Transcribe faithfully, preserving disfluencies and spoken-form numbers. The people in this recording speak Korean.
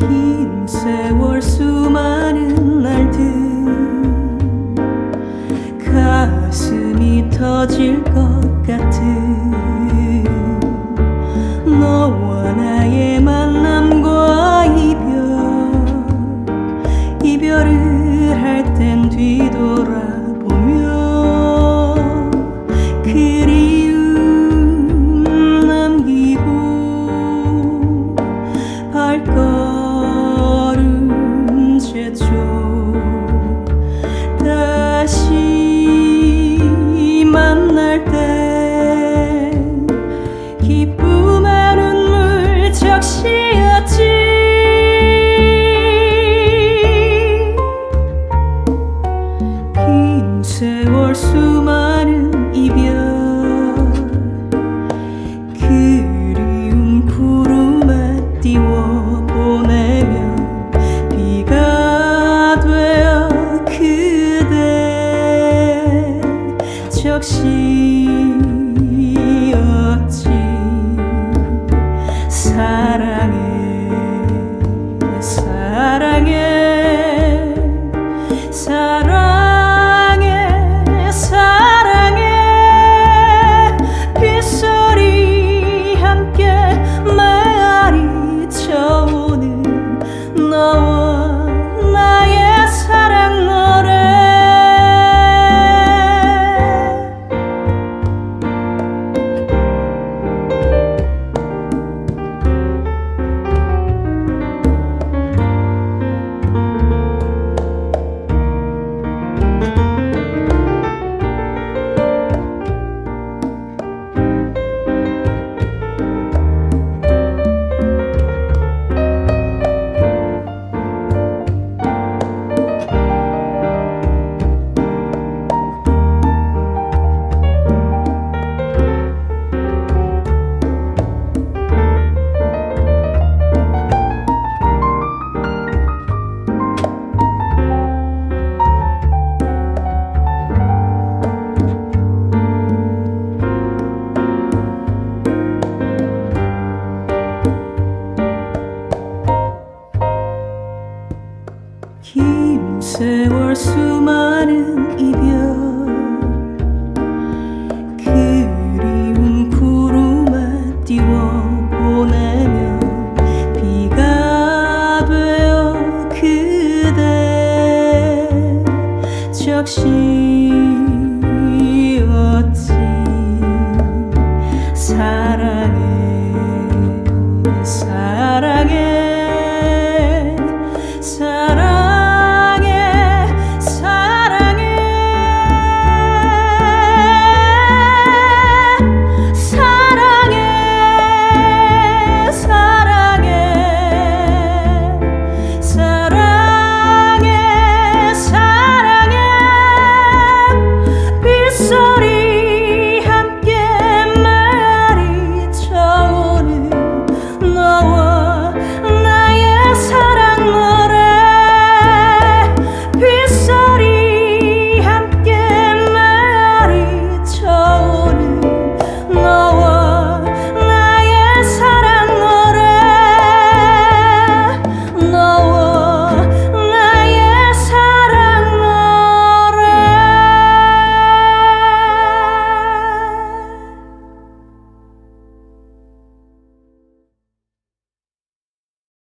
긴 세월 수많은 날들 가슴이 터질 것 같은 너와 나의 만남과 이별 이별을 할 땐 뒤돌아보며 그리움 남기고 발걸음 재촉 다시 만날 땐 기쁨의 눈물 적시었지. 긴 세월 수많은 이별 그리움 구름에 띄워 보내며 비가 되어 그대 적시었지. 사랑해 사랑해 사랑해 사랑해 빗소리 함께 메아리 쳐오는 너와 나의 사랑 노래. 긴 세월 수많은 이별